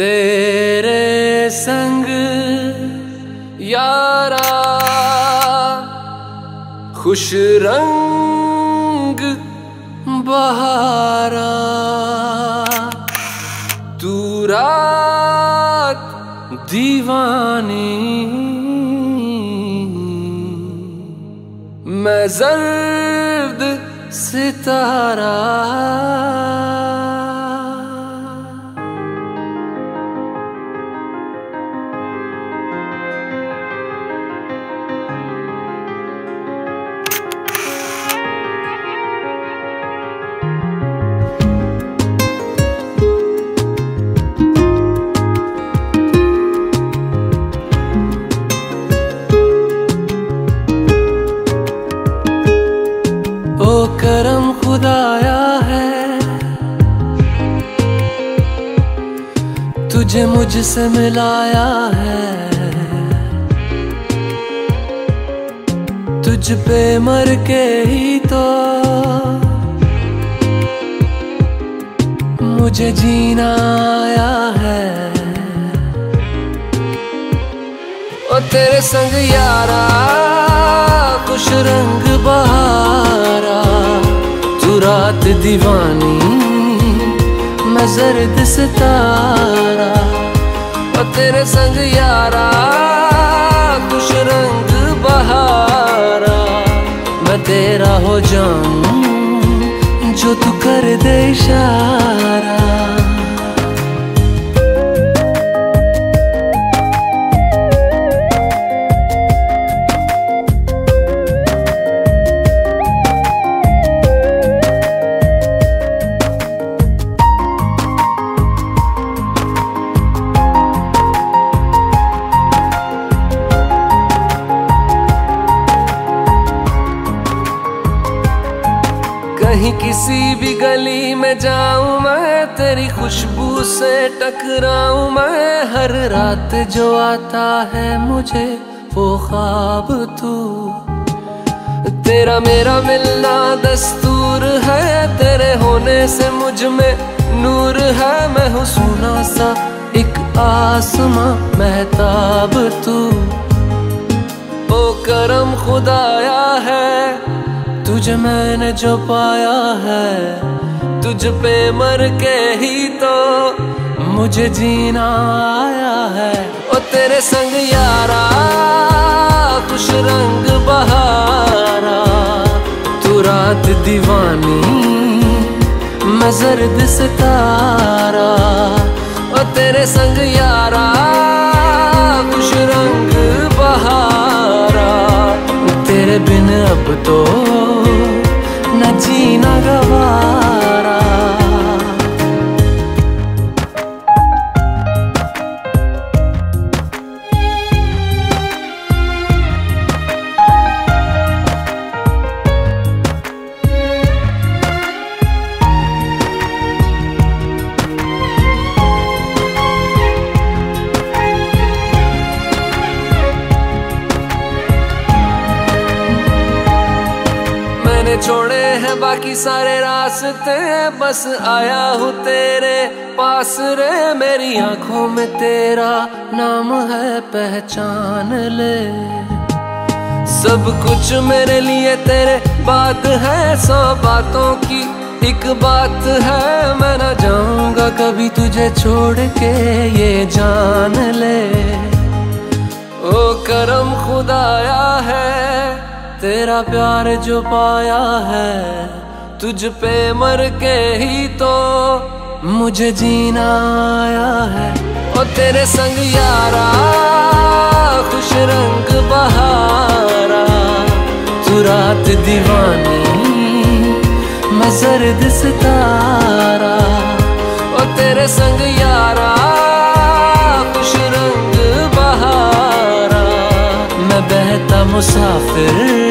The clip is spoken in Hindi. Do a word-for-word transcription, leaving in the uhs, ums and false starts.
तेरे संग यारा खुश रंग बहारा, तू रात दीवानी मैं जर्द सितारा। ओ करम खुदाया है तुझे मुझसे मिलाया है, तुझ पे मर के ही तो मुझे जीना आया है। ओ तेरे संग यारा खुश रंग बहारा, तू रात दीवानी मैं जर्द सितारा। ओ तेरे संग यारा खुश रंग बहारा, मैं तेरा हो जाऊं जो तू कर दे इशारा। कहीं किसी भी गली में जाऊं मैं, तेरी खुशबू से टकराऊं मैं, हर रात जो आता है मुझे वो ख्वाब तू। तेरा मेरा मिलना दस्तूर है, तेरे होने से मुझ में नूर है, मैं हूँ सोना सा एक आसमां महताब तू। ओ करम खुदाया है तुझे मैंने जो पाया है, तुझ पे मर के ही तो मुझे जीना आया है। ओ तेरे संग यारा खुश रंग बहारा, तू रात दीवानी मैं जर्द सितारा। ओ तेरे संग यारा खुश रंग बहारा, तेरे बिन अब तो न जीना गवारा। मैंने छोड़े हैं बाकी सारे रास्ते, बस आया हूँ तेरे पास रे। मेरी आंखों में तेरा नाम है पहचान ले, सब कुछ मेरे लिए तेरे बात है, सौ बातों की एक बात है, मैं ना जाऊंगा कभी तुझे छोड़ के ये जान ले। ओ करम खुदाया है तेरा प्यार जो पाया है, तुझ पे मर के ही तो मुझे जीना आया है। ओ तेरे संग यारा खुश रंग बहारा, तू रात दीवानी मैं जर्द सितारा। ओ तेरे संग यारा खुश रंग बहारा, मैं बहता मुसाफिर